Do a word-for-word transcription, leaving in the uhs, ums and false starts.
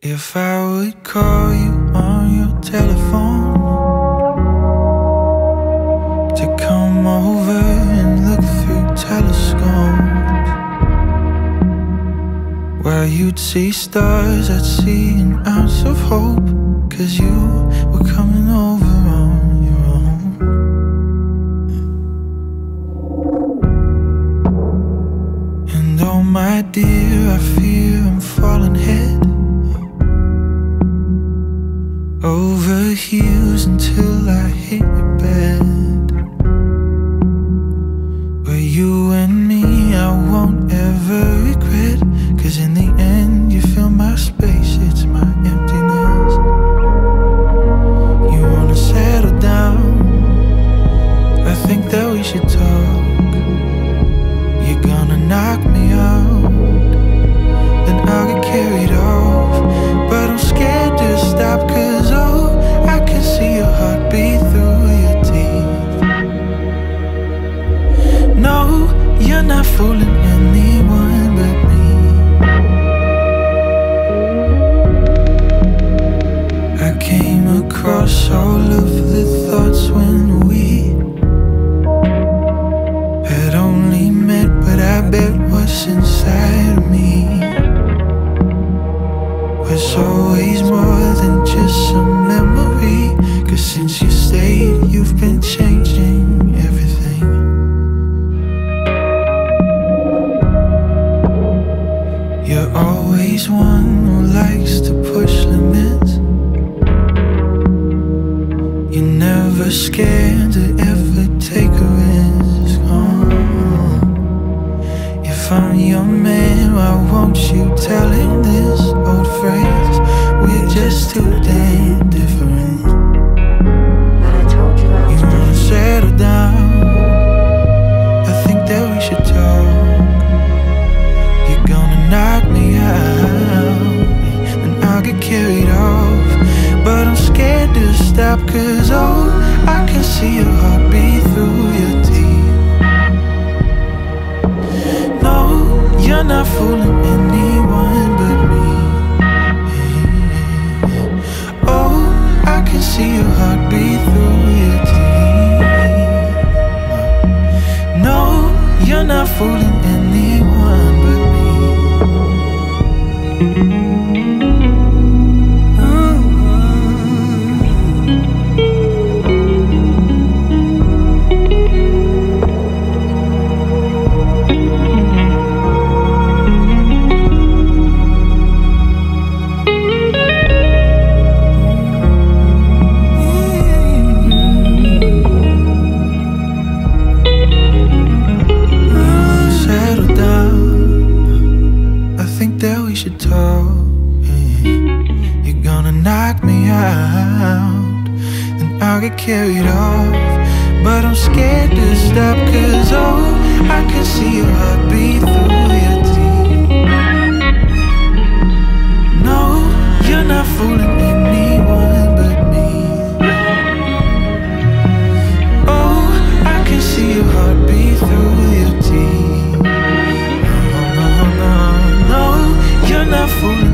If I would call you on your telephone to come over and look through telescopes, while you'd see stars, I'd see an ounce of hope, 'cause you were coming over on your own. And oh my dear, I fear I'm falling head over heels until I hit your bed. Were you and me, I won't ever regret, 'cause in the end you fill my space, it's my emptiness. You wanna settle down, I think that we should talk. You're gonna knock me out, then I'll get carried off. But I'm scared to stop, 'cause oh, I can see your heartbeat through your teeth. No, you're not fooling anyone but me. I came across all of the thoughts when we had only met, but I bet what's inside of me was always more than just some memory. 'Cause since you stayed, you've been changing everything. You're always one who likes to push limits. You're never scared to ever take a risk. Oh. If I'm your man, why won't you tell him this old phrase? We're just too damn different. You wanna settle down, I think that we should talk. You're gonna knock me out, and I'll get carried off. But I'm scared to stop, 'cause oh, I can see your heartbeat through your teeth. No, you're not fooling anyone but me. Oh, I can see your heartbeat through your teeth. No, you're not fooling anyone but me. Should talk, yeah. You're gonna knock me out, and I'll get carried off. But I'm scared to stop, 'cause oh, I can see your heartbeat through your teeth. No, you're not fooling anyone but me. Oh, I can see your heartbeat through your teeth. No, no, no, no, you're not fooling